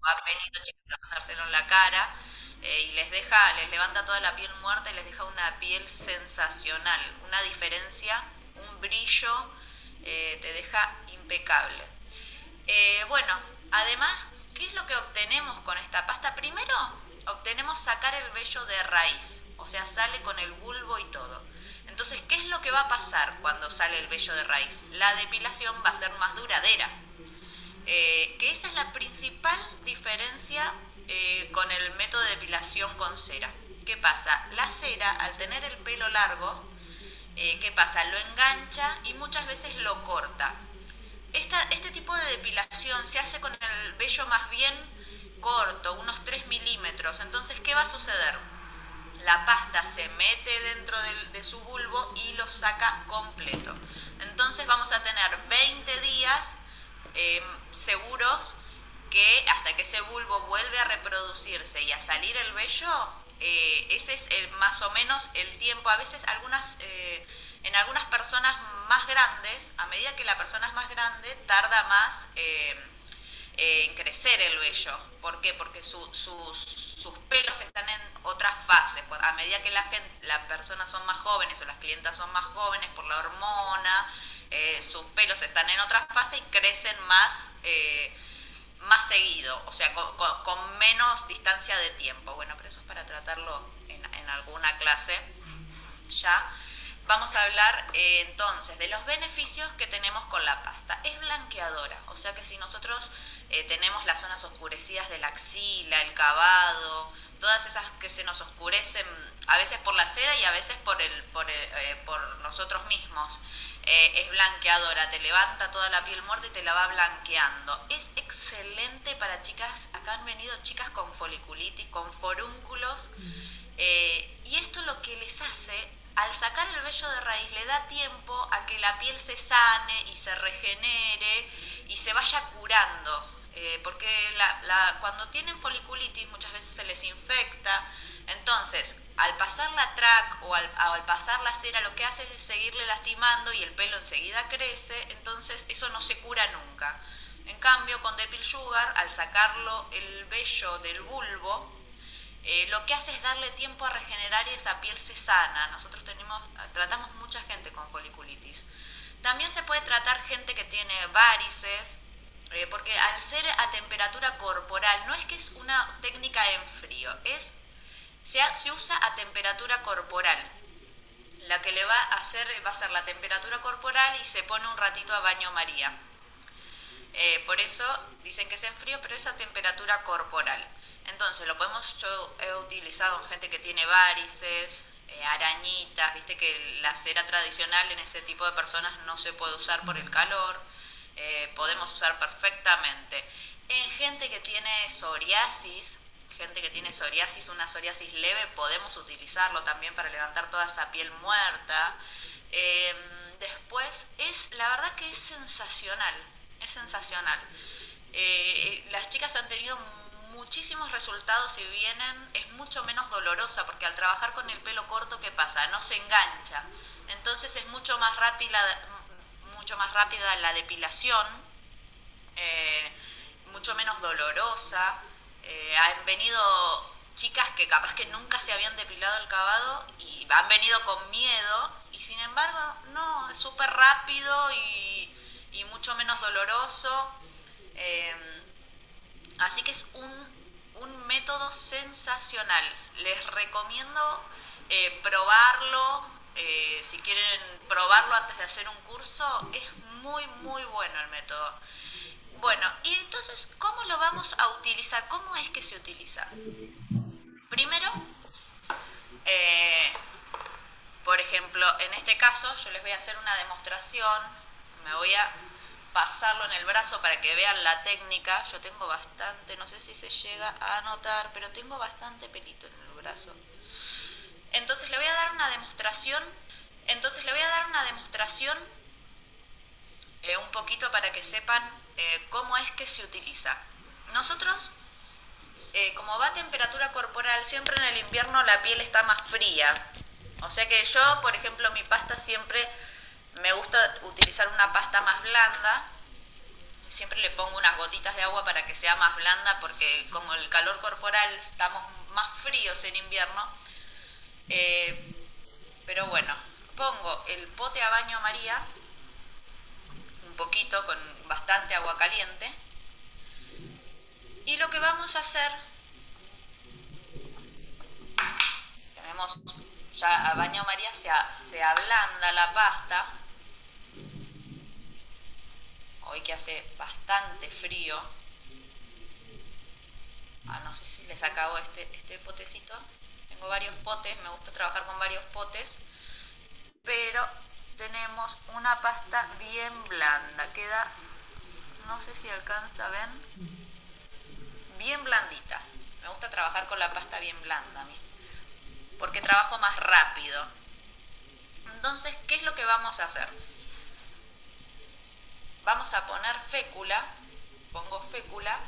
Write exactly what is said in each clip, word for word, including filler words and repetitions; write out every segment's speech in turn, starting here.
han venido chicas a pasárselo en la cara eh, y les deja, les levanta toda la piel muerta y les deja una piel sensacional, una diferencia, un brillo, eh, te deja impecable. Eh, bueno, además, ¿qué es lo que obtenemos con esta pasta? Primero, obtenemos sacar el vello de raíz, o sea, sale con el bulbo y todo. Entonces, ¿qué es lo que va a pasar cuando sale el vello de raíz? La depilación va a ser más duradera. Eh, que esa es la principal diferencia eh, con el método de depilación con cera. ¿Qué pasa? La cera, al tener el pelo largo, eh, ¿qué pasa? Lo engancha y muchas veces lo corta. Esta, este tipo de depilación se hace con el vello más bien corto, unos tres milímetros. Entonces, ¿qué va a suceder? La pasta se mete dentro de, de su bulbo y lo saca completo. Entonces vamos a tener veinte días eh, seguros que hasta que ese bulbo vuelve a reproducirse y a salir el vello, eh, ese es el, más o menos el tiempo. A veces algunas, eh, en algunas personas más grandes, a medida que la persona es más grande, tarda más eh, eh, en crecer el vello. ¿Por qué? Porque su, sus, sus pelos están en otras fases. A medida que la gente, las personas son más jóvenes o las clientas son más jóvenes por la hormona, eh, sus pelos están en otra fase y crecen más, eh, más seguido, o sea, con, con, con menos distancia de tiempo. Bueno, pero eso es para tratarlo en, en alguna clase ya. Vamos a hablar eh, entonces de los beneficios que tenemos con la pasta. Es blanqueadora, o sea que si nosotros eh, tenemos las zonas oscurecidas de la axila, el cavado, todas esas que se nos oscurecen, a veces por la cera y a veces por, el, por, el, eh, por nosotros mismos, eh, es blanqueadora, te levanta toda la piel muerta y te la va blanqueando. Es excelente para chicas, acá han venido chicas con foliculitis, con forúnculos, eh, y esto lo que les hace, al sacar el vello de raíz, le da tiempo a que la piel se sane y se regenere y se vaya curando. Eh, porque la, la, cuando tienen foliculitis muchas veces se les infecta. Entonces, al pasar la track o al, o al pasar la cera, lo que hace es seguirle lastimando y el pelo enseguida crece. Entonces, eso no se cura nunca. En cambio, con Depil Sugar, al sacarlo el vello del bulbo, eh, lo que hace es darle tiempo a regenerar y esa piel se sana. Nosotros tenemos, tratamos mucha gente con foliculitis. También se puede tratar gente que tiene varices, eh, porque al ser a temperatura corporal, no es que es una técnica en frío, es, se, se usa a temperatura corporal. La que le va a hacer va a ser la temperatura corporal y se pone un ratito a baño María. Eh, por eso dicen que es en frío, pero es a temperatura corporal. Entonces lo podemos, yo he utilizado en gente que tiene varices, eh, arañitas, viste que la cera tradicional en ese tipo de personas no se puede usar por el calor, eh, podemos usar perfectamente. En gente que tiene psoriasis, gente que tiene psoriasis, una psoriasis leve, podemos utilizarlo también para levantar toda esa piel muerta. Eh, después, es, la verdad que es sensacional, es sensacional. Eh, las chicas han tenido muchísimos resultados y vienen, es mucho menos dolorosa porque al trabajar con el pelo corto, ¿qué pasa? No se engancha, entonces es mucho más rápida, mucho más rápida la depilación, eh, mucho menos dolorosa. Eh, han venido chicas que capaz que nunca se habían depilado el cavado y han venido con miedo y sin embargo no, es súper rápido y, y mucho menos doloroso. Eh, Así que es un, un método sensacional. Les recomiendo eh, probarlo. Eh, si quieren probarlo antes de hacer un curso, es muy, muy bueno el método. Bueno, y entonces, ¿cómo lo vamos a utilizar? ¿Cómo es que se utiliza? Primero, eh, por ejemplo, en este caso, yo les voy a hacer una demostración. Me voy a pasarlo en el brazo para que vean la técnica. Yo tengo bastante, no sé si se llega a notar, pero tengo bastante pelito en el brazo. Entonces le voy a dar una demostración. Entonces le voy a dar una demostración eh, un poquito para que sepan eh, cómo es que se utiliza. Nosotros, eh, como va a temperatura corporal, siempre en el invierno la piel está más fría. O sea que yo, por ejemplo, mi pasta siempre me gusta utilizar una pasta más blanda, Siempre le pongo unas gotitas de agua para que sea más blanda, porque como el calor corporal estamos más fríos en invierno. Eh, pero bueno, pongo el pote a baño María, un poquito con bastante agua caliente. Y lo que vamos a hacer, tenemos ya a baño María, se, se ablanda la pasta. Hoy que hace bastante frío. Ah, no sé si les acabo este, este potecito. Tengo varios potes, me gusta trabajar con varios potes. Pero tenemos una pasta bien blanda. Queda, no sé si alcanza, ¿ven? Bien blandita. Me gusta trabajar con la pasta bien blanda a mí, porque trabajo más rápido. Entonces, ¿qué es lo que vamos a hacer? Vamos a poner fécula. Pongo fécula.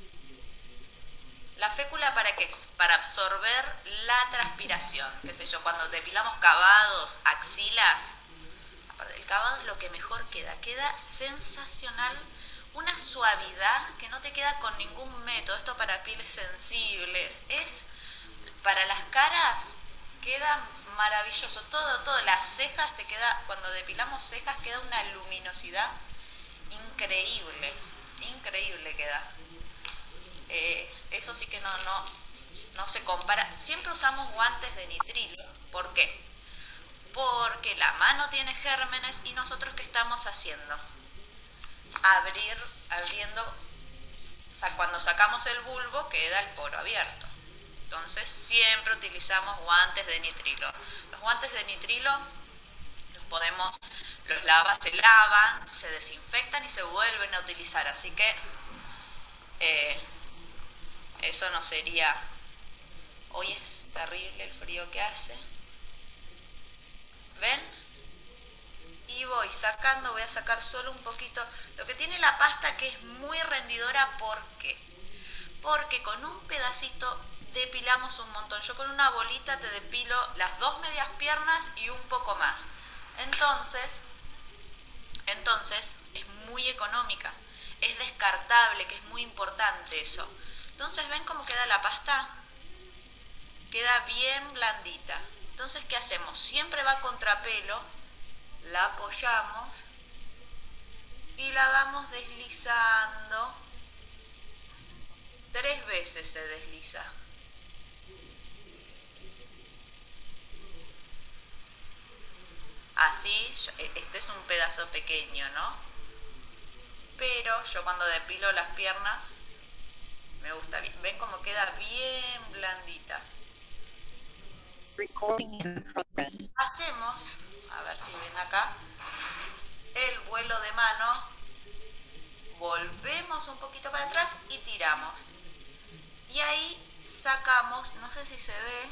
¿La fécula para qué es? Para absorber la transpiración. Qué sé yo, cuando depilamos cabados, axilas, el cavado es lo que mejor queda. Queda sensacional. Una suavidad que no te queda con ningún método. Esto para pieles sensibles. Es para las caras, queda maravilloso. Todo, todo. Las cejas te queda, cuando depilamos cejas, queda una luminosidad increíble. Increíble queda. Eh, eso sí que no, no, no se compara. Siempre usamos guantes de nitrilo. ¿Por qué? Porque la mano tiene gérmenes y nosotros ¿qué estamos haciendo? Abrir, abriendo, cuando sacamos el bulbo queda el poro abierto. Entonces siempre utilizamos guantes de nitrilo. Los guantes de nitrilo los podemos, los lava, se lavan, se desinfectan y se vuelven a utilizar. Así que eh, eso no sería... Hoy es terrible el frío que hace. ¿Ven? Y voy sacando, voy a sacar solo un poquito. Lo que tiene la pasta que es muy rendidora, ¿por qué? Porque con un pedacito depilamos un montón. Yo con una bolita te depilo las dos medias piernas y un poco más. Entonces, entonces es muy económica. Es descartable, que es muy importante eso. Entonces, ¿ven cómo queda la pasta? Queda bien blandita. Entonces, ¿qué hacemos? Siempre va a contrapelo. La apoyamos y la vamos deslizando. Tres veces se desliza. Así, este es un pedazo pequeño, ¿no? Pero yo cuando depilo las piernas, me gusta bien. ¿Ven cómo queda bien blandita? Recording in progress. Hacemos, a ver si ven acá, el vuelo de mano. Volvemos un poquito para atrás y tiramos. Y ahí sacamos, no sé si se ve,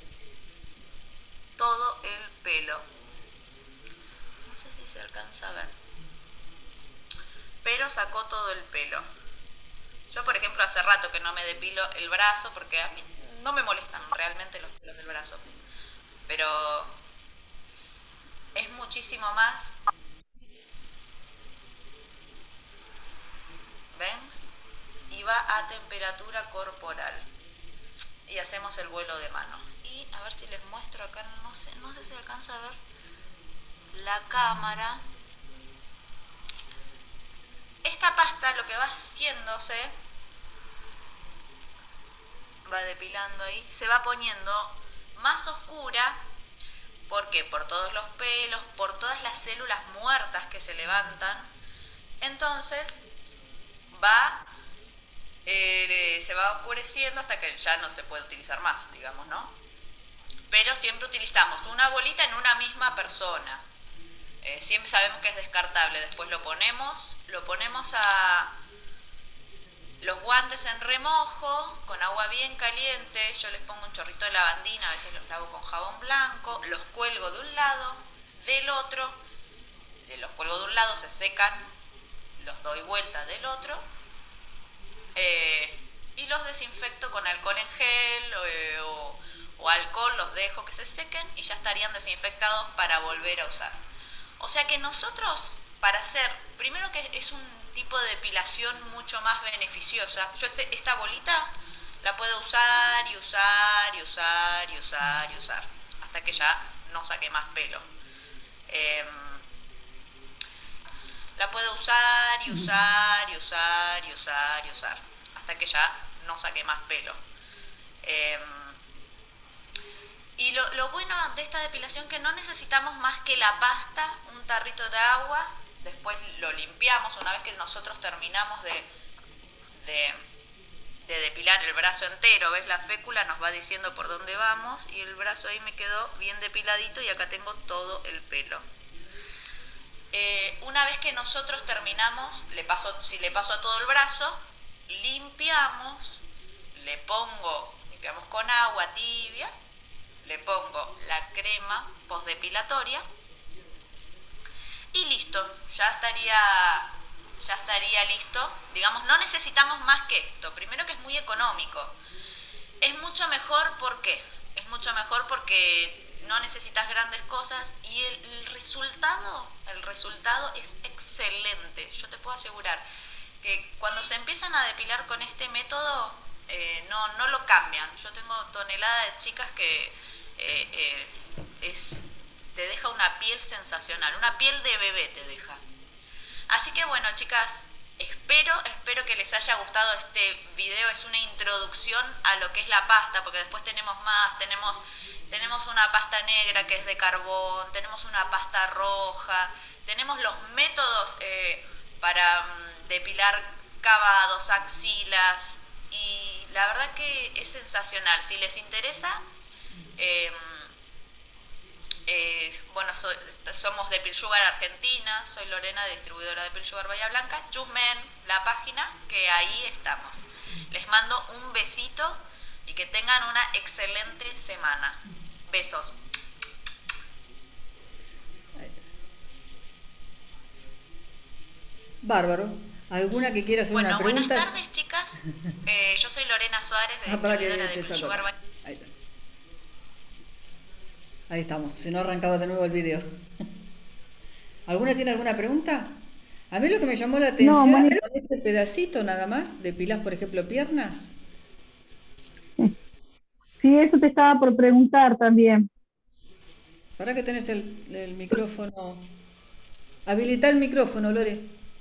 todo el pelo. No sé si se alcanza a ver. Pero sacó todo el pelo. Yo, por ejemplo, hace rato que no me depilo el brazo porque a mí no me molestan realmente los pelos del brazo. Pero es muchísimo más. ¿Ven? Y va a temperatura corporal. Y hacemos el vuelo de mano. Y a ver si les muestro acá, no sé, no sé si alcanza a ver la cámara. Esta pasta lo que va haciéndose, va depilando ahí, se va poniendo más oscura. ¿Por qué? Por todos los pelos, por todas las células muertas que se levantan. Entonces va, eh, se va oscureciendo hasta que ya no se puede utilizar más, digamos, ¿no? Pero siempre utilizamos una bolita en una misma persona. Eh, siempre sabemos que es descartable. Después lo ponemos, lo ponemos a los guantes en remojo, con agua bien caliente. Yo les pongo un chorrito de lavandina, a veces los lavo con jabón blanco. Los cuelgo de un lado, del otro. De los cuelgo de un lado, se secan, los doy vuelta del otro. Eh, y los desinfecto con alcohol en gel eh, o, o alcohol, los dejo que se sequen y ya estarían desinfectados para volver a usar. O sea que nosotros, para hacer, primero que es un, tipo de depilación mucho más beneficiosa. Yo este, esta bolita la puedo usar y usar y usar y usar y usar hasta que ya no saque más pelo. Eh, la puedo usar y usar y usar y usar y usar hasta que ya no saque más pelo. Eh, y lo, lo bueno de esta depilación que no necesitamos más que la pasta, un tarrito de agua, después lo limpiamos una vez que nosotros terminamos de, de, de depilar el brazo entero. ¿Ves? La fécula nos va diciendo por dónde vamos y el brazo ahí me quedó bien depiladito y acá tengo todo el pelo. Eh, una vez que nosotros terminamos, le paso, si le paso a todo el brazo, limpiamos, le pongo, limpiamos con agua tibia, le pongo la crema postdepilatoria y listo, ya estaría, ya estaría listo. Digamos, no necesitamos más que esto. Primero que es muy económico. Es mucho mejor, ¿por qué? Es mucho mejor porque no necesitas grandes cosas y el, el resultado, el resultado es excelente. Yo te puedo asegurar que cuando se empiezan a depilar con este método, eh, no, no lo cambian. Yo tengo tonelada de chicas que eh, eh, es, te deja una piel sensacional, una piel de bebé te deja. Así que bueno, chicas, espero, espero que les haya gustado este video. Es una introducción a lo que es la pasta, porque después tenemos más, tenemos... Tenemos una pasta negra que es de carbón, tenemos una pasta roja, tenemos los métodos eh, para um, depilar cavados, axilas, y la verdad que es sensacional. Si les interesa, eh, eh, bueno, so, somos de Depil Sugar Argentina, soy Lorena, distribuidora de Depil Sugar Bahía Blanca. Chusmen la página, que ahí estamos. Les mando un besito y que tengan una excelente semana. Besos. Bárbaro. ¿Alguna que quiera hacer bueno, una pregunta? Buenas tardes, chicas. Eh, yo soy Lorena Suárez, de Ah, distribuidora de Depil Sugar Bahía. Ahí, Ahí estamos, si no arrancaba de nuevo el video. ¿Alguna tiene alguna pregunta? A mí lo que me llamó la atención No, es ese pedacito nada más, depilas, por ejemplo, piernas. sí, eso te estaba por preguntar también. ¿Para qué tenés el, el micrófono? Habilita el micrófono, Lore.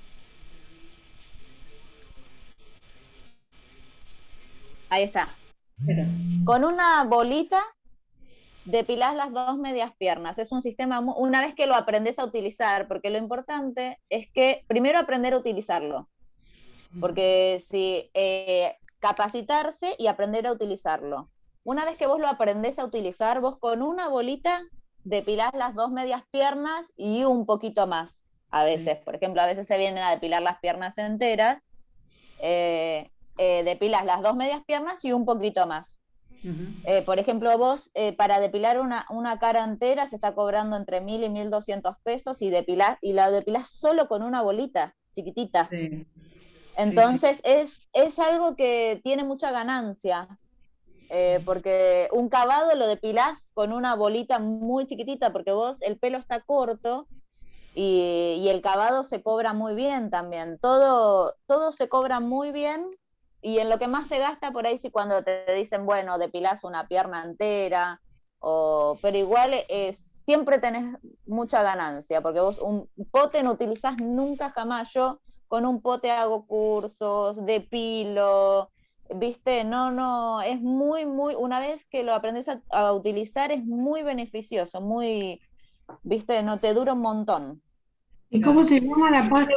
Ahí está. Espera. Con una bolita depilás las dos medias piernas. Es un sistema, mu- una vez que lo aprendes a utilizar, porque lo importante es que primero aprender a utilizarlo, porque si eh, capacitarse y aprender a utilizarlo. Una vez que vos lo aprendés a utilizar, vos con una bolita depilás las dos medias piernas y un poquito más. A veces, por ejemplo, a veces se vienen a depilar las piernas enteras, eh, eh, depilas las dos medias piernas y un poquito más. Ujú. Eh, por ejemplo, vos eh, para depilar una, una cara entera se está cobrando entre mil y mil doscientos pesos y, depilar, y la depilás solo con una bolita chiquitita. Sí, sí, sí. Entonces es, es algo que tiene mucha ganancia, eh, porque un cavado lo depilás con una bolita muy chiquitita, porque vos el pelo está corto y, y el cavado se cobra muy bien también. Todo, todo se cobra muy bien y en lo que más se gasta por ahí sí cuando te dicen, bueno, depilás una pierna entera, o, pero igual es, siempre tenés mucha ganancia, porque vos un pote no utilizás nunca jamás. Yo con un pote hago cursos, depilo, viste, no, no, es muy, muy, una vez que lo aprendes a, a utilizar es muy beneficioso, muy, viste, no te dura un montón. ¿Y cómo se llama la pasta?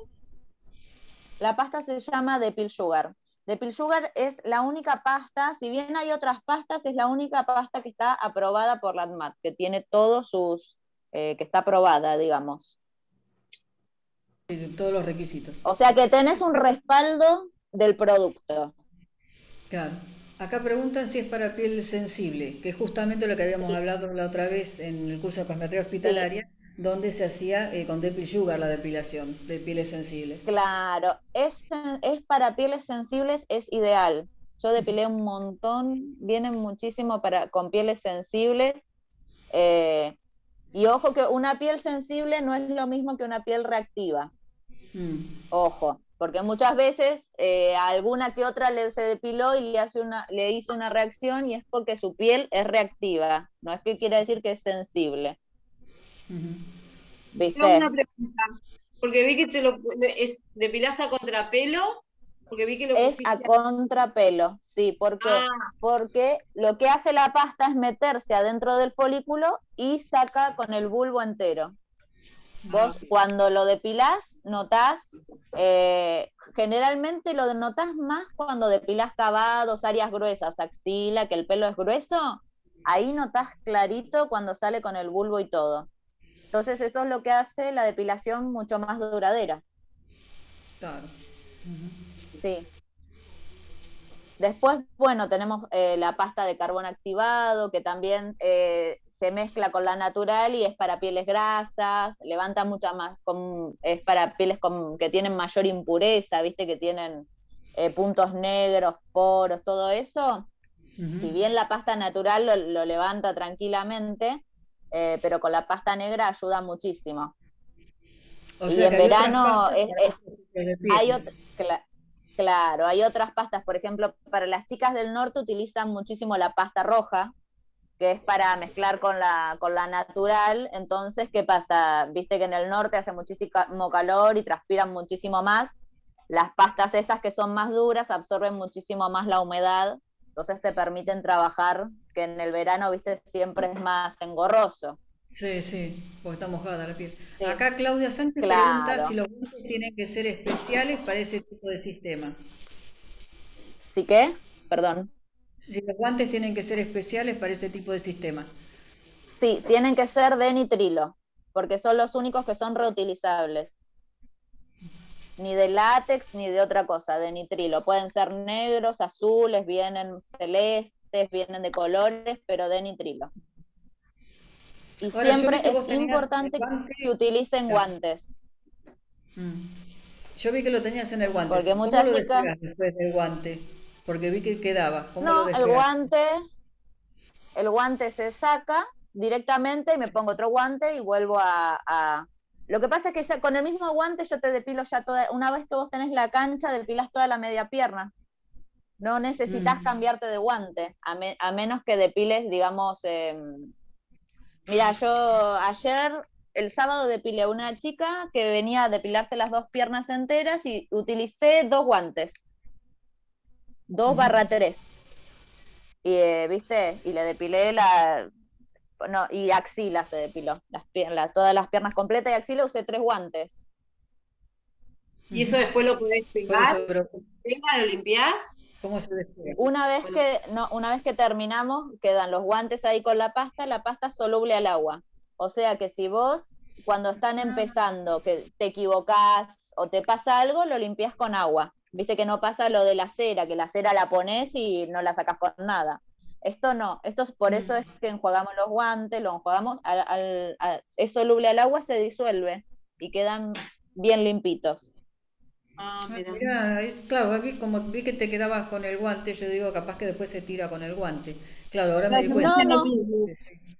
La pasta se llama Depil Sugar. Depil Sugar es la única pasta, si bien hay otras pastas, es la única pasta que está aprobada por la ANMAT, que tiene todos sus, eh, que está aprobada, digamos. Sí, todos los requisitos. O sea que tenés un respaldo del producto. Claro. Acá preguntan si es para piel sensible, que es justamente lo que habíamos Sí. hablado la otra vez en el curso de cosmetría hospitalaria, donde se hacía eh, con Depil Sugar la depilación de pieles sensibles. Claro, es, es para pieles sensibles, es ideal. Yo depilé un montón, vienen muchísimo para, con pieles sensibles. Eh, y ojo que una piel sensible no es lo mismo que una piel reactiva. Mm. Ojo, porque muchas veces eh, a alguna que otra le se depiló y le, hace una, le hizo una reacción y es porque su piel es reactiva, no es que quiera decir que es sensible, Ujú. Tengo una ¿viste? pregunta, porque vi que te lo es depilás a contrapelo, porque vi que lo Es a pusiste. contrapelo, sí, ¿por qué? Ah, Porque lo que hace la pasta es meterse adentro del folículo y saca con el bulbo entero. ah, Vos cuando lo depilás, notás, eh, generalmente lo notás más cuando depilás cavados, áreas gruesas, axila, que el pelo es grueso, ahí notás clarito cuando sale con el bulbo y todo. Entonces eso es lo que hace la depilación mucho más duradera, Claro. Ujú. sí. Después, bueno, tenemos eh, la pasta de carbón activado, que también eh, se mezcla con la natural y es para pieles grasas, levanta mucha más, con, es para pieles con, que tienen mayor impureza, viste, que tienen eh, puntos negros, poros, todo eso. Si Ujú. bien la pasta natural lo, lo levanta tranquilamente, eh, pero con la pasta negra ayuda muchísimo. O Y sea que en hay otras verano pastas es, para es- otros tipos de hay pieles. otra, claro, hay otras pastas, por ejemplo, para las chicas del norte utilizan muchísimo la pasta roja, que es para mezclar con la, con la natural. Entonces, ¿qué pasa? Viste que en el norte hace muchísimo calor y transpiran muchísimo más. Las pastas estas que son más duras absorben muchísimo más la humedad, entonces te permiten trabajar, que en el verano, viste, siempre es más engorroso. Sí, sí, porque está mojada la piel. Sí, Acá Claudia Sánchez pregunta si claro. los guantes tienen que ser especiales para ese tipo de sistema. ¿Sí que? Perdón. Si los guantes tienen que ser especiales para ese tipo de sistema. Sí, tienen que ser de nitrilo, porque son los únicos que son reutilizables. Ni de látex ni de otra cosa, de nitrilo. Pueden ser negros, azules, vienen celestes, vienen de colores, pero de nitrilo. Y Ahora, yo vi siempre que es vos tenías el importante guante. que utilicen Claro. guantes, Mm. Yo vi que lo tenías en el guante. porque ¿Cómo muchas lo chicas, despegas después del guante? Porque vi que quedaba. ¿Cómo lo no, el despegas? guante, el guante se saca directamente y me pongo otro guante y vuelvo a, a... Lo que pasa es que ya con el mismo guante yo te depilo ya toda, una vez que vos tenés la cancha, depilas toda la media pierna. No necesitas Mm. cambiarte de guante, a, me, a menos que depiles, digamos, eh, mira, yo ayer, el sábado, depilé a una chica que venía a depilarse las dos piernas enteras y utilicé dos guantes, dos Ujú. barra tres, y, eh, ¿viste? Y le depilé la, no, y axila se depiló, las, la, todas las piernas completas y axila usé tres guantes. y Ujú. eso después lo podés Por pegar, eso, pero pega, lo limpiás. ¿cómo se despega? Una vez Bueno, que, no, una vez que terminamos, quedan los guantes ahí con la pasta, la pasta soluble al agua. O sea que si vos, cuando están empezando, que te equivocás o te pasa algo, lo limpias con agua. Viste que no pasa lo de la cera, que la cera la pones y no la sacas con nada. Esto no, esto es, por eso Mm. es que enjuagamos los guantes, lo enjuagamos, al, al, al, es soluble al agua, se disuelve y quedan bien limpitos. ah, Ah, mira. mirá, es- claro, vi, como vi que te quedabas con el guante, yo digo, capaz que después se tira con el guante. Claro, ahora me Claro, di yo cuenta. No, pensé lo no, mismo. Sí, sí.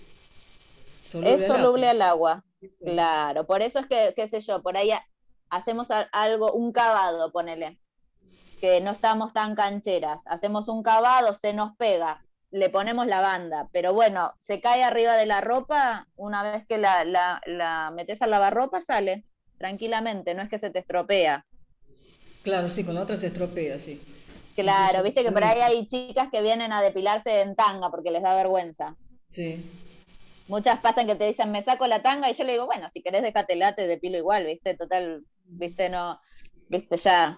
es Soluble al agua. soluble al agua, ¿Viste? claro. Por eso es que, qué sé yo, por ahí ha- hacemos a- algo, un cavado, ponele, que no estamos tan cancheras. Hacemos un cavado, se nos pega, le ponemos la banda, pero bueno, se cae arriba de la ropa, una vez que la, la, la metes al lavarropa, sale tranquilamente, no es que se te estropea. Claro, sí, con la otra se estropea, sí. Claro, Incluso viste que lo por ahí mismo. hay chicas que vienen a depilarse en tanga porque les da vergüenza. Sí, Muchas pasan que te dicen, me saco la tanga, y yo le digo, bueno, si querés déjatela, te depilo igual, ¿viste? Total, ¿viste? No, ¿viste? Ya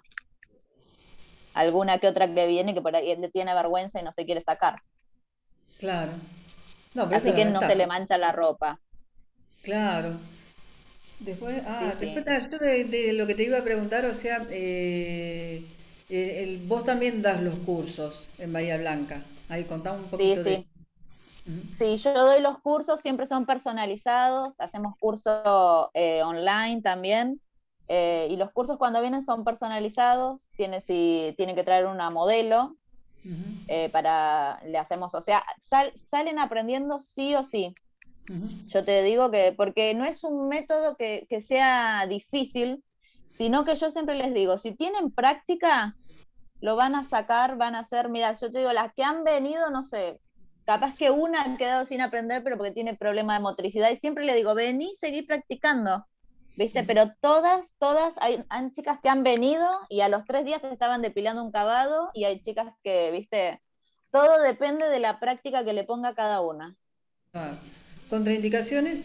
alguna que otra que viene que por ahí le tiene vergüenza y no se quiere sacar. claro. No, pero esa Así es la que no se le ventaja. mancha la ropa. Claro. Después, Sí, ah, después sí. ah, yo de, de lo que te iba a preguntar, o sea, eh, eh, el- vos también das los cursos en Bahía Blanca. Ahí contame un Sí, poquito de eso. sí. Ujú, Sí, yo doy los cursos, siempre son personalizados, hacemos cursos eh, online también. Eh, y los cursos cuando vienen son personalizados, tiene, si, tienen que traer una modelo ujú, eh, para, le hacemos, o sea, sal, salen aprendiendo sí o sí. ujú, Yo te digo que, porque no es un método que, que sea difícil, sino que yo siempre les digo, si tienen práctica, lo van a sacar, van a hacer, mira, yo te digo, las que han venido, no sé, capaz que una ha quedado sin aprender, pero porque tiene problema de motricidad, y siempre le digo, vení, seguí practicando, ¿viste? Pero todas, todas, hay, hay chicas que han venido y a los tres días te estaban depilando un cavado, y hay chicas que, ¿viste? Todo depende de la práctica que le ponga cada una. Ah, ¿contraindicaciones?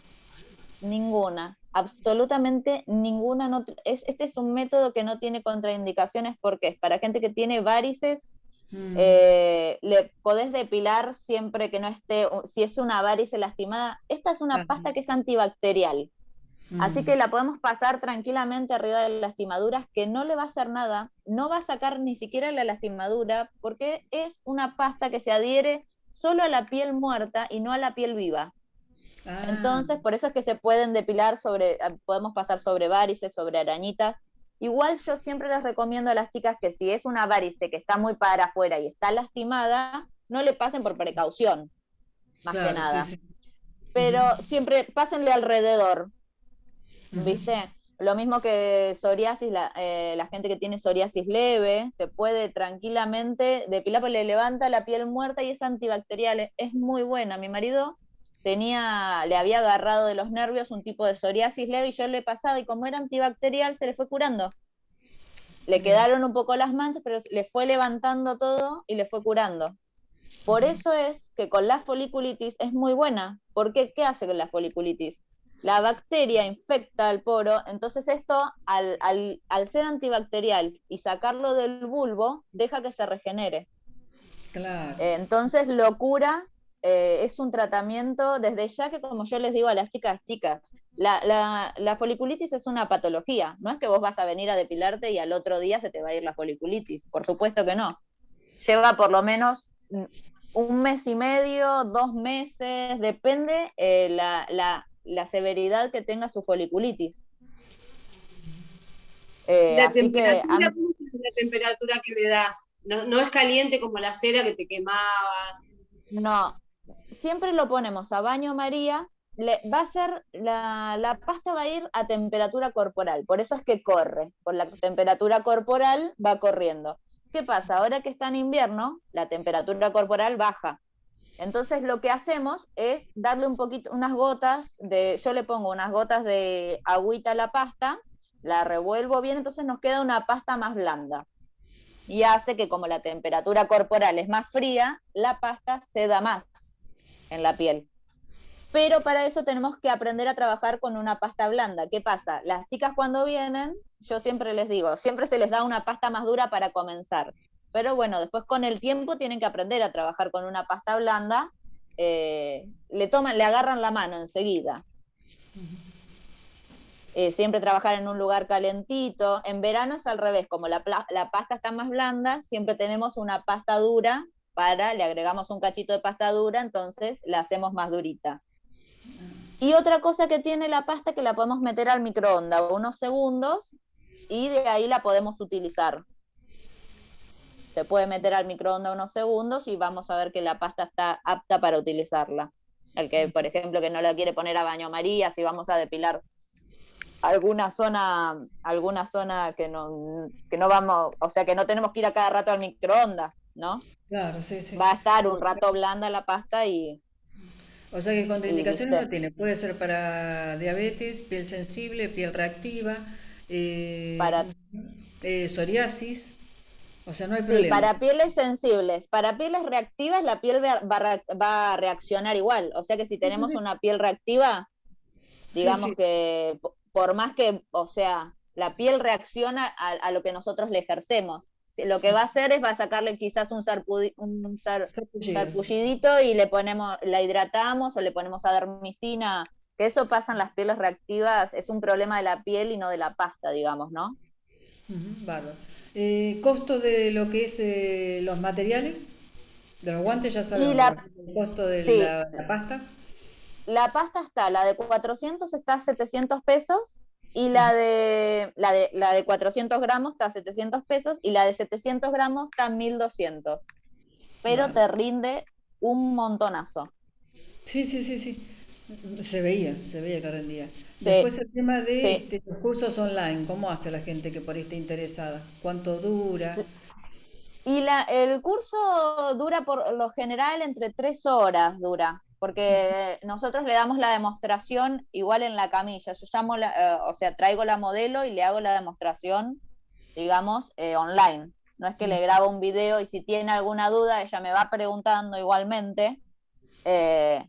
Ninguna, absolutamente ninguna. No, es, este es un método que no tiene contraindicaciones porque es para gente que tiene varices. Mm, Eh, le podés depilar siempre que no esté, si es una varice lastimada. Esta es una ah, pasta que es antibacterial, así mm, que la podemos pasar tranquilamente arriba de las lastimaduras, que no le va a hacer nada, no va a sacar ni siquiera la lastimadura, porque es una pasta que se adhiere solo a la piel muerta y no a la piel viva. ah, Entonces, por eso es que se pueden depilar sobre, podemos pasar sobre varices, sobre arañitas. Igual yo siempre les recomiendo a las chicas que si es una varice que está muy para afuera y está lastimada, no le pasen por precaución, más que claro, sí, nada. sí. Pero Ujú, siempre pásenle alrededor, ujú. ¿viste? Lo mismo que psoriasis, la, eh, la gente que tiene psoriasis leve, se puede tranquilamente depilar, porque le levanta la piel muerta y es antibacterial, es muy buena. Mi marido tenía, le había agarrado de los nervios un tipo de psoriasis leve y yo le pasaba, y como era antibacterial se le fue curando. Le Bien. quedaron un poco las manchas, pero le fue levantando todo y le fue curando. Por Ujú. eso es que con la foliculitis es muy buena. ¿Por qué? ¿Qué hace con la foliculitis? La bacteria infecta el poro, entonces esto, al, al, al ser antibacterial y sacarlo del bulbo, deja que se regenere. Claro. Eh, entonces lo cura, eh, es un tratamiento desde ya que, como yo les digo a las chicas, chicas, la, la, la foliculitis es una patología, no es que vos vas a venir a depilarte y al otro día se te va a ir la foliculitis, por supuesto que no. Lleva por lo menos un mes y medio, dos meses, depende eh, la, la, la severidad que tenga su foliculitis. ¿Y Eh, la así que a temperatura, mí, cómo es la temperatura que le das? No, no es caliente como la cera que te quemabas. no, siempre lo ponemos a baño María, le, va a ser, la, la pasta va a ir a temperatura corporal, por eso es que corre, por la temperatura corporal va corriendo. ¿Qué pasa? Ahora que está en invierno, la temperatura corporal baja. Entonces lo que hacemos es darle un poquito, unas gotas de, yo le pongo unas gotas de agüita a la pasta, la revuelvo bien, entonces nos queda una pasta más blanda. Y hace que, como la temperatura corporal es más fría, la pasta ceda más en la piel. Pero para eso tenemos que aprender a trabajar con una pasta blanda. ¿Qué pasa? Las chicas cuando vienen, yo siempre les digo, siempre se les da una pasta más dura para comenzar. Pero bueno, después con el tiempo tienen que aprender a trabajar con una pasta blanda. Eh, le toman, le agarran la mano enseguida. Eh, siempre trabajar en un lugar calentito. En verano es al revés, como la, la pasta está más blanda, siempre tenemos una pasta dura para, le agregamos un cachito de pasta dura, entonces la hacemos más durita. Y otra cosa que tiene la pasta es que la podemos meter al microondas unos segundos y de ahí la podemos utilizar. Se puede meter al microondas unos segundos y vamos a ver que la pasta está apta para utilizarla. El que, por ejemplo, que no la quiere poner a baño María, si vamos a depilar alguna zona, alguna zona que no, que no vamos, o sea, que no tenemos que ir a cada rato al microondas, ¿no? Claro, sí, sí. Va a estar un rato blanda la pasta y, O sea que y contraindicaciones no viste, tiene. Puede ser para diabetes, piel sensible, piel reactiva, para eh, eh, psoriasis. O sea, no hay sí, problema. para pieles sensibles, para pieles reactivas la piel va, va, va a reaccionar igual. O sea que si tenemos una piel reactiva, Sí, digamos sí. que por más que, o sea, la piel reacciona a, a lo que nosotros le ejercemos. Lo que va a hacer es va a sacarle quizás un, sarpudi, un sar, Sarpullido. sarpullidito y le ponemos, la hidratamos o le ponemos adermicina, que eso pasa en las pieles reactivas, es un problema de la piel y no de la pasta, digamos, ¿no? Ujú, bárbaro. Eh, costo de lo que es eh, los materiales, de los guantes ya Y sabemos, la, pero el costo de sí, la, la pasta. la pasta está, la de cuatrocientos está a setecientos pesos y Ujú, la de, la de, la de cuatrocientos gramos está a setecientos pesos y la de setecientos gramos está a mil doscientos, pero bárbaro. te rinde un montonazo. Sí, sí, sí, sí. Se veía, se veía que rendía. Sí, Después el tema de sí. este, los cursos online, ¿cómo hace la gente que por ahí está interesada? ¿Cuánto dura? Y la, el curso dura por lo general entre tres horas, dura, porque nosotros le damos la demostración igual en la camilla. Yo llamo, la, eh, o sea, traigo la modelo y le hago la demostración, digamos, eh, online. No es que le grabo un video y si tiene alguna duda, ella me va preguntando igualmente. Eh,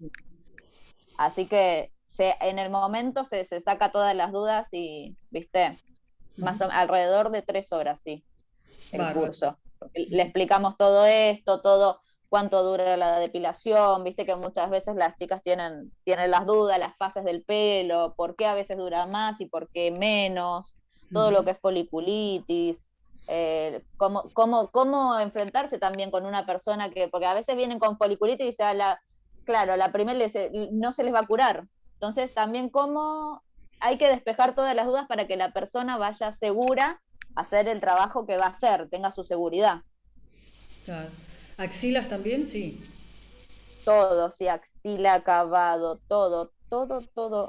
Así que se, en el momento se, se saca todas las dudas y, viste, más o, alrededor de tres horas, sí, el Bárbaro. curso. Le explicamos todo esto, todo, cuánto dura la depilación, viste que muchas veces las chicas tienen, tienen las dudas, las fases del pelo, por qué a veces dura más y por qué menos, todo lo que es foliculitis, eh, cómo, cómo, cómo enfrentarse también con una persona que, porque a veces vienen con foliculitis y se la, claro, la primera les, no se les va a curar. Entonces también cómo hay que despejar todas las dudas para que la persona vaya segura a hacer el trabajo que va a hacer, tenga su seguridad. Claro. ¿Axilas también? Sí. Todo, sí, axila, acabado, todo, todo, todo.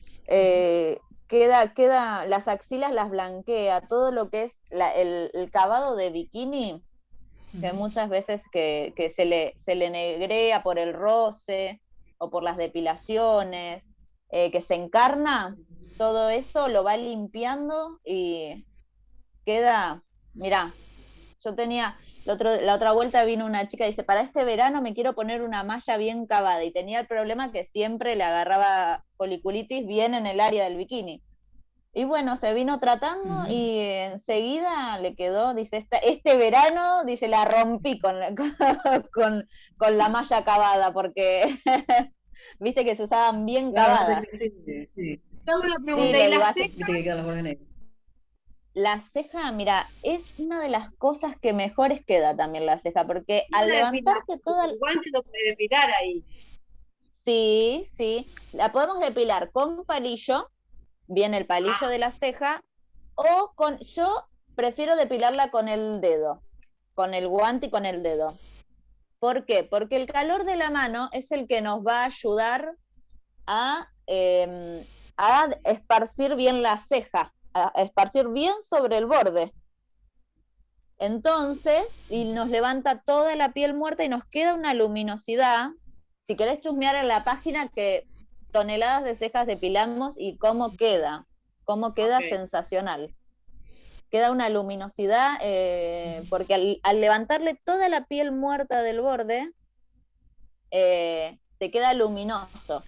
Eh, queda, queda, las axilas las blanquea, todo lo que es la, el, el cavado de bikini, que muchas veces que, que se, le, se le negrea por el roce o por las depilaciones, eh, que se encarna, todo eso lo va limpiando y queda, mirá, yo tenía, la, otro, la otra vuelta vino una chica y dice, para este verano me quiero poner una malla bien cavada, y tenía el problema que siempre le agarraba foliculitis bien en el área del bikini. Y bueno, se vino tratando y enseguida le quedó, dice, esta, este verano, dice, la rompí con, con, con la malla acabada, porque viste que se usaban bien Claro, cavadas. sí, sí, sí. Tengo una Sí, pregunta, le ¿y digo, la así, ceja? Viste que quedan los bordes negros. la ceja, mira, es una de las cosas que mejores queda también la ceja, porque ¿Cómo al la depilas? levantarte toda, El guante lo puede depilar ahí. sí, sí, la podemos depilar con palillo, bien el palillo Ah, de la ceja, o con, yo prefiero depilarla con el dedo, con el guante y con el dedo. ¿Por qué? Porque el calor de la mano es el que nos va a ayudar a, eh, a esparcir bien la ceja, a esparcir bien sobre el borde. Entonces, y nos levanta toda la piel muerta y nos queda una luminosidad. Si querés chusmear en la página que toneladas de cejas depilamos y cómo queda, cómo queda ok. sensacional. Queda una luminosidad, eh, porque al, al levantarle toda la piel muerta del borde, eh, te queda luminoso.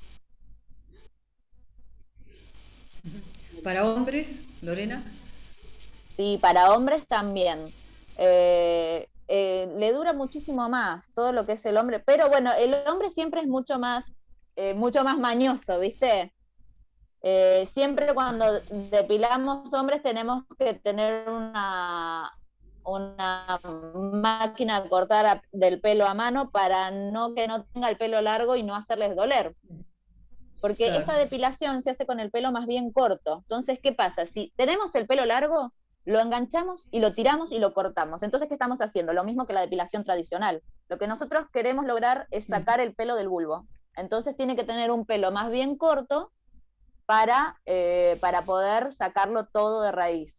Para hombres, Lorena. Sí, para hombres también. Eh, eh, le dura muchísimo más todo lo que es el hombre, pero bueno, el hombre siempre es mucho más, eh, mucho más mañoso, ¿viste? Eh, siempre cuando depilamos hombres tenemos que tener una, una máquina de cortar a, del pelo a mano para no que no tenga el pelo largo y no hacerles doler. Porque Claro. esta depilación se hace con el pelo más bien corto. Entonces, ¿qué pasa? Si tenemos el pelo largo, lo enganchamos y lo tiramos y lo cortamos. Entonces, ¿qué estamos haciendo? Lo mismo que la depilación tradicional. Lo que nosotros queremos lograr es sacar el pelo del bulbo. Entonces, tiene que tener un pelo más bien corto para, eh, para poder sacarlo todo de raíz.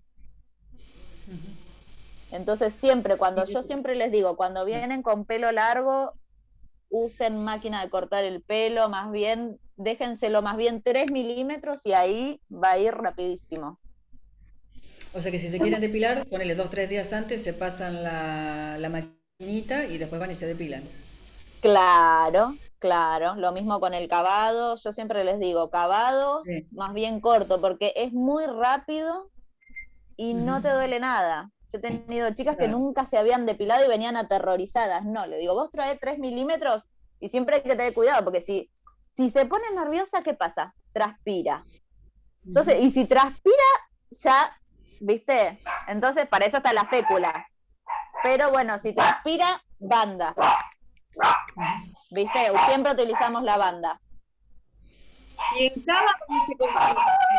Entonces, siempre, cuando yo siempre les digo, cuando vienen con pelo largo, usen máquina de cortar el pelo, más bien, déjenselo más bien tres milímetros y ahí va a ir rapidísimo. O sea que si se quieren depilar, ponele dos, tres días antes, se pasan la, la maquinita y después van y se depilan. Claro, claro, lo mismo con el cavado, yo siempre les digo, cavados Sí. más bien corto, porque es muy rápido y no te duele nada. Yo he tenido chicas que Claro. nunca se habían depilado y venían aterrorizadas. No, le digo, vos trae tres milímetros y siempre hay que tener cuidado, porque si, si se pone nerviosa, ¿qué pasa? Transpira. Entonces, y si transpira, ya, ¿viste? Entonces, para eso está la fécula. Pero bueno, si transpira, banda. ¿Viste? Siempre utilizamos la banda. ¿Y en Cava cómo se consigue?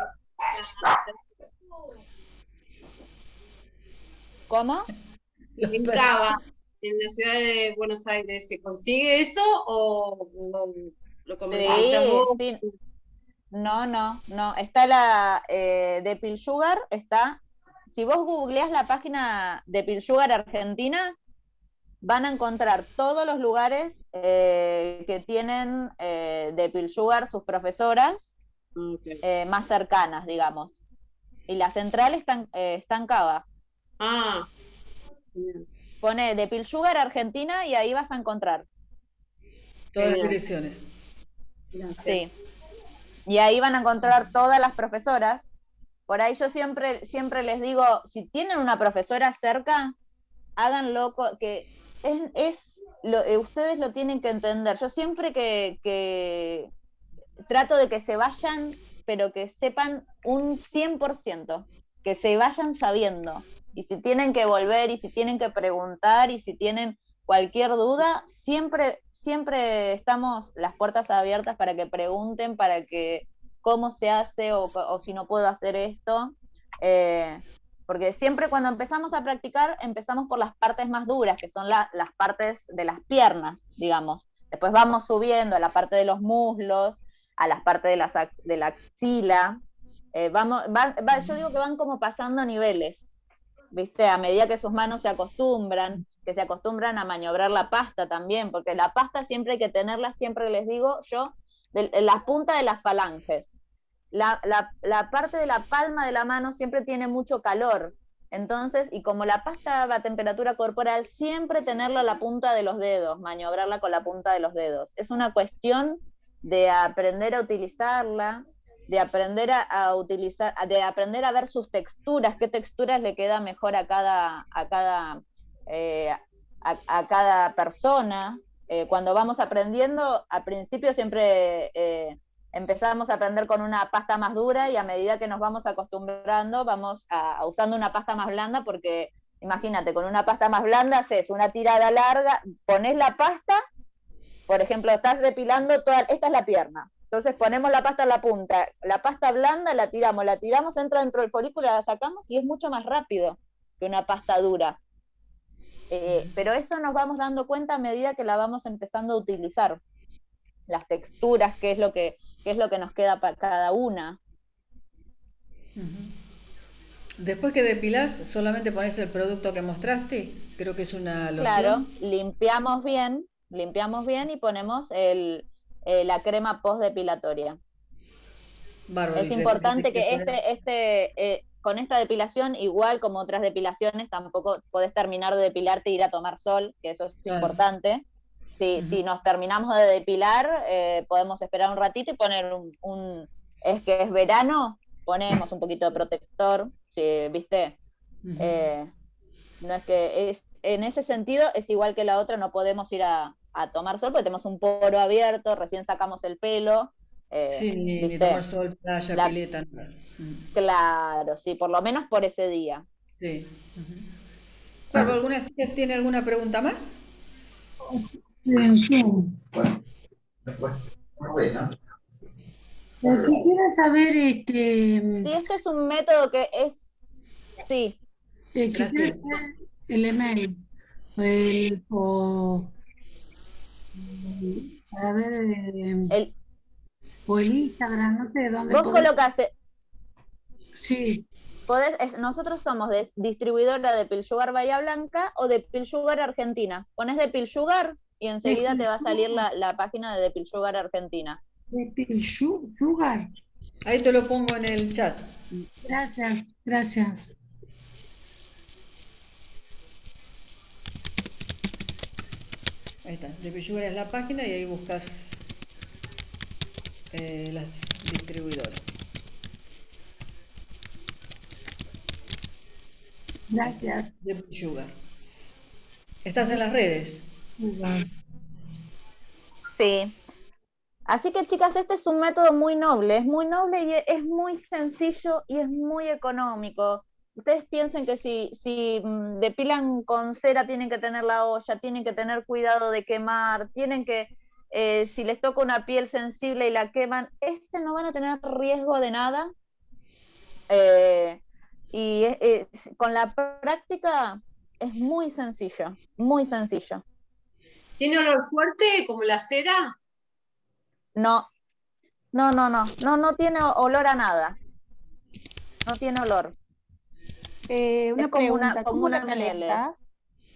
¿Cómo? En Cava, en la ciudad de Buenos Aires, ¿se consigue eso o, o ¿Lo Sí, comercializás vos? sí. No, no, no. Está la eh, Depil Sugar, está. Si vos googleás la página Depil Sugar Argentina, van a encontrar todos los lugares eh, que tienen eh, Depil Sugar, sus profesoras Ok. eh, más cercanas, digamos. Y la central está en, eh, está en Cava. Ah, bien. Pone Depil Sugar Argentina y ahí vas a encontrar. Todas las Genial. direcciones. Gracias. Sí. Y ahí van a encontrar todas las profesoras. Por ahí yo siempre, siempre les digo, si tienen una profesora cerca, háganlo, co- que es, es lo, eh, ustedes lo tienen que entender. Yo siempre que, que trato de que se vayan, pero que sepan un cien por ciento, que se vayan sabiendo. Y si tienen que volver, y si tienen que preguntar, y si tienen cualquier duda, siempre, siempre estamos las puertas abiertas para que pregunten, para que cómo se hace o, o si no puedo hacer esto. Eh, porque siempre cuando empezamos a practicar, empezamos por las partes más duras, que son la, las partes de las piernas, digamos. Después vamos subiendo a la parte de los muslos, a las partes de la, de la axila. Eh, vamos, va, va, yo digo que van como pasando niveles, ¿viste? A medida que sus manos se acostumbran, que se acostumbran a maniobrar la pasta también, porque la pasta siempre hay que tenerla, siempre les digo yo, de, de la punta de las falanges. La, la, la parte de la palma de la mano siempre tiene mucho calor. Entonces, y como la pasta va a temperatura corporal, siempre tenerla a la punta de los dedos, maniobrarla con la punta de los dedos. Es una cuestión de aprender a utilizarla, de aprender a, a utilizar, de aprender a ver sus texturas, qué texturas le queda mejor a cada, a cada, eh, a, a cada persona. Eh, cuando vamos aprendiendo, al principio siempre eh, empezamos a aprender con una pasta más dura y a medida que nos vamos acostumbrando, vamos a, a usando una pasta más blanda porque, imagínate, con una pasta más blanda haces una tirada larga, pones la pasta, por ejemplo, estás depilando toda, esta es la pierna, entonces ponemos la pasta en la punta, la pasta blanda la tiramos, la tiramos, entra dentro del folículo, la sacamos y es mucho más rápido que una pasta dura. Eh, pero eso nos vamos dando cuenta a medida que la vamos empezando a utilizar. Las texturas, qué es lo que, qué es lo que nos queda para cada una. Ujú. Después que depilás, solamente pones el producto que mostraste, creo que es una loción. Claro, limpiamos bien, limpiamos bien y ponemos el, eh, la crema post depilatoria. Bárbaro. Es y importante después que te pones- este, este, eh, con esta depilación, igual como otras depilaciones, tampoco podés terminar de depilarte e ir a tomar sol, que eso es Claro. importante. Si, Ujú. si nos terminamos de depilar, eh, podemos esperar un ratito y poner un, un, es que es verano, ponemos un poquito de protector, si, ¿viste? Ujú. Eh, no es que es, en ese sentido es igual que la otra, no podemos ir a, a tomar sol porque tenemos un poro abierto, recién sacamos el pelo, eh, Sí, ni, ni ¿viste? tomar sol, playa, La, pileta, nada. Ujú. claro, sí, por lo menos por ese día. Sí. Ujú. Bárbaro, ¿alguna chica tiene alguna pregunta más? En Zoom. Eh, quisiera saber, este, Sí, este es un método que es, sí, eh, quisiera Gracias. saber el email, el, o, a ver, eh, el, o el Instagram, no sé dónde vos poder. colocás, eh, Sí, podés, es- nosotros somos de, distribuidora de Pilsugar Bahía Blanca o de Pilsugar Argentina. Pones de Pilsugar y enseguida te va a salir la, la página de Pilsugar Argentina. de Sugar. Ahí te lo pongo en el chat. Gracias, gracias. Ahí está. De Sugar es la página y ahí buscas eh, las distribuidoras. Gracias. De Sugar. ¿Estás en las redes? Sugar. Sí. Así que chicas, este es un método muy noble, es muy noble y es muy sencillo y es muy económico. Ustedes piensen que si, si mm, depilan con cera tienen que tener la olla, tienen que tener cuidado de quemar, tienen que, eh, si les toca una piel sensible y la queman, este no van a tener riesgo de nada. Eh, y es- es- con la práctica es muy sencillo, muy sencillo. ¿Tiene olor fuerte como la cera? No, no, no, no, no, no tiene olor a nada. No tiene olor. Eh, una Es como una, pregunta, como ¿cómo la una miel. es. calentás?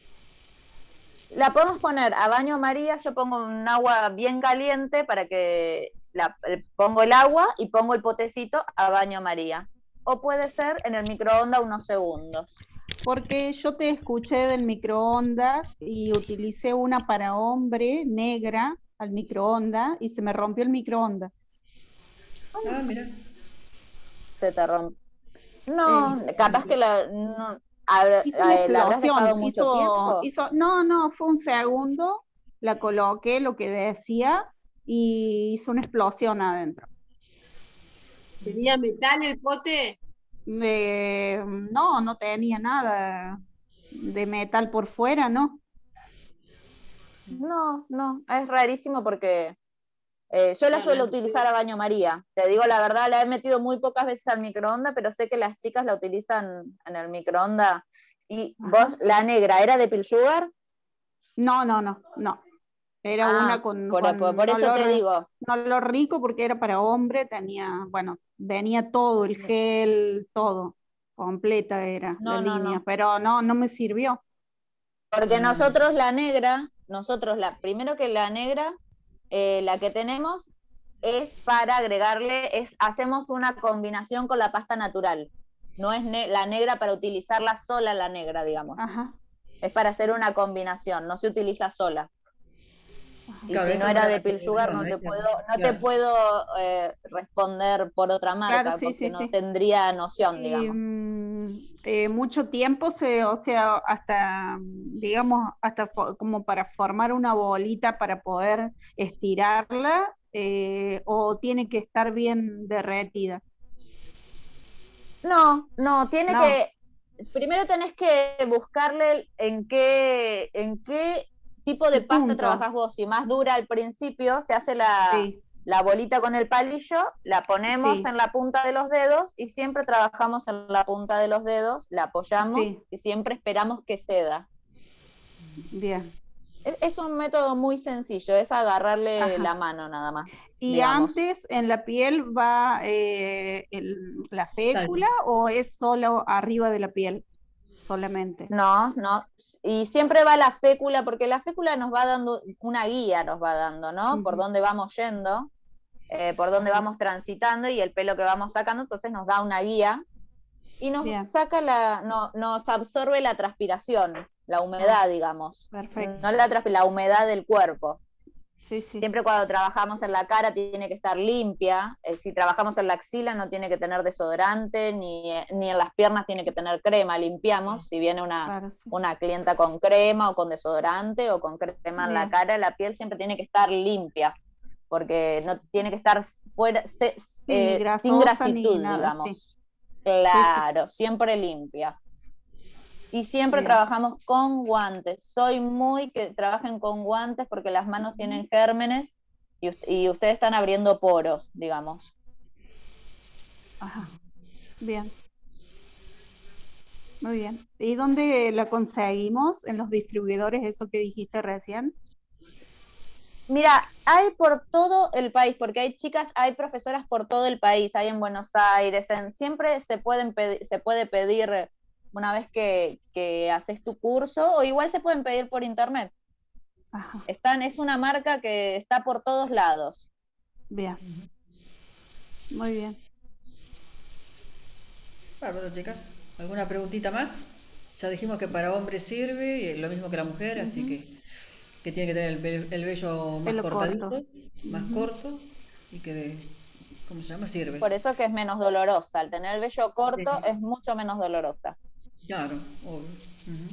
La podemos poner a baño María, yo pongo un agua bien caliente para que la, eh, pongo el agua y pongo el potecito a baño María. O puede ser en el microondas unos segundos. Porque yo te escuché del microondas y utilicé una para hombre negra al microondas y se me rompió el microondas. Ah, mira. Se te rompe. No, Eh, capaz que la, no, habrá- hizo una eh, la habrás dejado explosión, mucho hizo, tiempo. hizo, no, no, fue un segundo, la coloqué, lo que decía, y hizo una explosión adentro. ¿Tenía metal el pote? De, no, no tenía nada de metal por fuera, ¿no? No, no, es rarísimo porque eh, yo la Claro, suelo no utilizar puede. a baño María. Te digo la verdad, la he metido muy pocas veces al microondas, pero sé que las chicas la utilizan en el microondas. Y Ajá. vos, la negra, ¿era de Pilsugar? No, no, no, no. Era Ah, una con, por, con por, por eso olor, te digo. un olor rico porque era para hombre, tenía, bueno, venía todo, el gel, todo, completa era la No, no, línea, no. pero no, no me sirvió. Porque Mm. nosotros la negra, nosotros la, primero que la negra, eh, la que tenemos es para agregarle, es, hacemos una combinación con la pasta natural. No es ne la negra para utilizarla sola la negra, digamos. Ajá. Es para hacer una combinación, no se utiliza sola. Y Claro, si esto no es era para de la Pilsugar, combinación, no te esta- puedo, no te claro. puedo eh, responder por otra marca, Claro, sí, porque sí, no sí. tendría noción, Y, digamos. mm, eh, mucho tiempo se, o sea, hasta, digamos, hasta fo- como para formar una bolita para poder estirarla, eh, o tiene que estar bien derretida. No, no, tiene No, que, primero tenés que buscarle en qué, en qué tipo de el pasta punto, trabajas vos. Si más dura al principio, se hace la, sí, la bolita con el palillo, la ponemos sí, en la punta de los dedos y siempre trabajamos en la punta de los dedos, la apoyamos sí, y siempre esperamos que ceda. bien. Es, es un método muy sencillo, es agarrarle Ajá. la mano nada más, ¿Y digamos. antes en la piel va eh, el- la Tallo. fécula o es solo arriba de la piel solamente? No, no, y siempre va la fécula, porque la fécula nos va dando una guía, nos va dando, ¿no? Por Ujú. dónde vamos yendo, eh, por dónde Ajá. vamos transitando y el pelo que vamos sacando, entonces nos da una guía y nos Bien, saca la, no, nos absorbe la transpiración, la humedad, digamos, perfecto. no la transpi- la humedad del cuerpo. Sí, sí, Siempre sí. cuando trabajamos en la cara tiene que estar limpia, eh, si trabajamos en la axila no tiene que tener desodorante, ni, eh, ni en las piernas tiene que tener crema, limpiamos, si viene una, Claro, sí, sí. una clienta con crema o con desodorante o con crema en la Bien. cara, la piel siempre tiene que estar limpia, porque no tiene que estar fuera, se, Sí, ni eh, sin grasosa ni grasitud, nada, sí. digamos. Sí, sí, Claro, siempre limpia. Y siempre bien. trabajamos con guantes. Soy muy que trabajen con guantes porque las manos tienen gérmenes y, us- y ustedes están abriendo poros, digamos. Ajá. Bien. Muy bien. ¿Y dónde la conseguimos? ¿En los distribuidores, eso que dijiste recién? Mira, hay por todo el país, porque hay chicas, hay profesoras por todo el país, hay en Buenos Aires, en, siempre se, pueden pedi- se puede pedir una vez que, que haces tu curso, o igual se pueden pedir por internet. Ajá. Están, es una marca que está por todos lados. Bien. Muy bien. Bárbaro, chicas. ¿Alguna preguntita más? Ya dijimos que para hombres sirve, y lo mismo que la mujer, así Ujú. que, que tiene que tener el, ve- el vello más Pelo cortadito, corto. más Ujú. corto, y que, ¿cómo se llama? Sirve. Por eso que es menos dolorosa. Al tener el vello corto Sí. es mucho menos dolorosa. Claro, obvio. Ujú.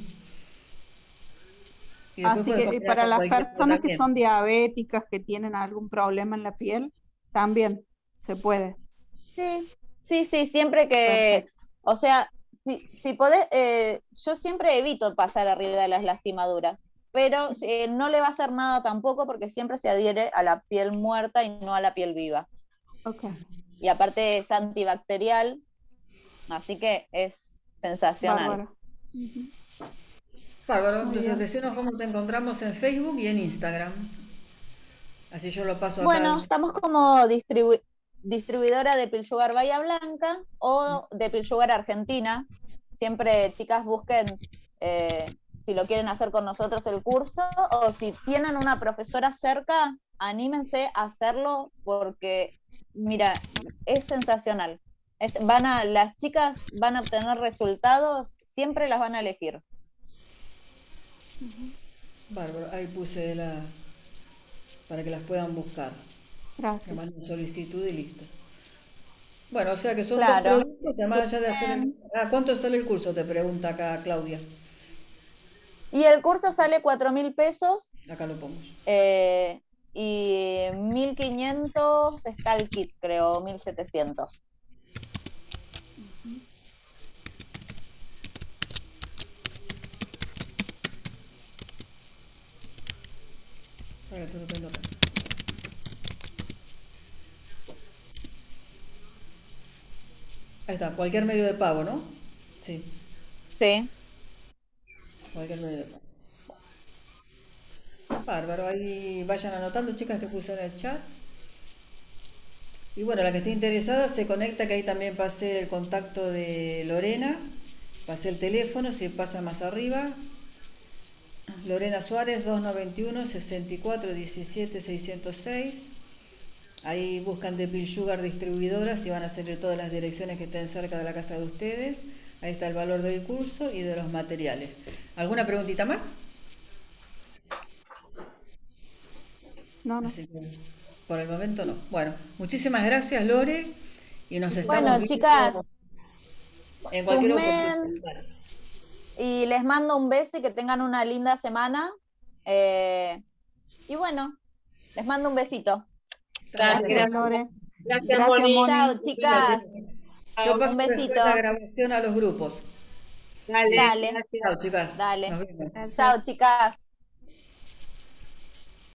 Y después Así puede que eh, combinar para con las cualquier cosa personas que también. son diabéticas, que tienen algún problema en la piel, también se puede. Sí, sí, sí, siempre que, Perfecto. o sea, si, si podés, eh, yo siempre evito pasar arriba de las lastimaduras, pero eh, no le va a hacer nada tampoco porque siempre se adhiere a la piel muerta y no a la piel viva. Ok. Y aparte es antibacterial, así que es sensacional. Bárbaro. Ujú. Bárbaro, Muy entonces bien. decinos cómo te encontramos en Facebook y en Instagram. Así yo lo paso acá. Bueno, estamos como distribu- distribuidora de Pil Sugar Bahía Blanca o de Pil Sugar Argentina. Siempre, chicas, busquen eh, si lo quieren hacer con nosotros el curso, o si tienen una profesora cerca, anímense a hacerlo porque, mira, es sensacional. Es- van a, las chicas van a obtener resultados, siempre las van a elegir. Bárbaro, ahí puse la para que las puedan buscar. Que Gracias. manden solicitud y listo. Bueno, o sea que son Claro. dos productos, además allá de hacer el... Ah, ¿cuánto sale el curso? Te pregunta acá Claudia. Y el curso sale cuatro mil pesos Acá lo pongo. eh, y mil quinientos está el kit, creo, mil setecientos. Ahora te lo tengo acá. Ahí está, cualquier medio de pago, ¿no? Sí, Sí. cualquier medio de pago. Bárbaro, ahí vayan anotando, chicas, que puse en el chat. Y bueno, la que esté interesada se conecta, que ahí también pasé el contacto de Lorena, pasé el teléfono, si pasa más arriba. Lorena Suárez, dos noventa y uno, sesenta y cuatro, diecisiete, seiscientos seis. Ahí buscan de Pil Sugar distribuidoras y van a salir todas las direcciones que estén cerca de la casa de ustedes. Ahí está el valor del curso y de los materiales. ¿Alguna preguntita más? No, no. Así que por el momento no. Bueno, muchísimas gracias, Lore, y nos estamos Bueno, viendo chicas, en cualquier chusmen. oportunidad. Y les mando un beso y que tengan una linda semana. Eh, y bueno, les mando un besito. Dale, Gracias, gracias. Lore. Gracias, Gracias, Moni. Moni. Chao, chicas. Yo paso Un después besito. la grabación a los grupos. Dale, Dale. gracias. Chao, chicas. Dale. Nos vemos. Gracias. Chao, chicas.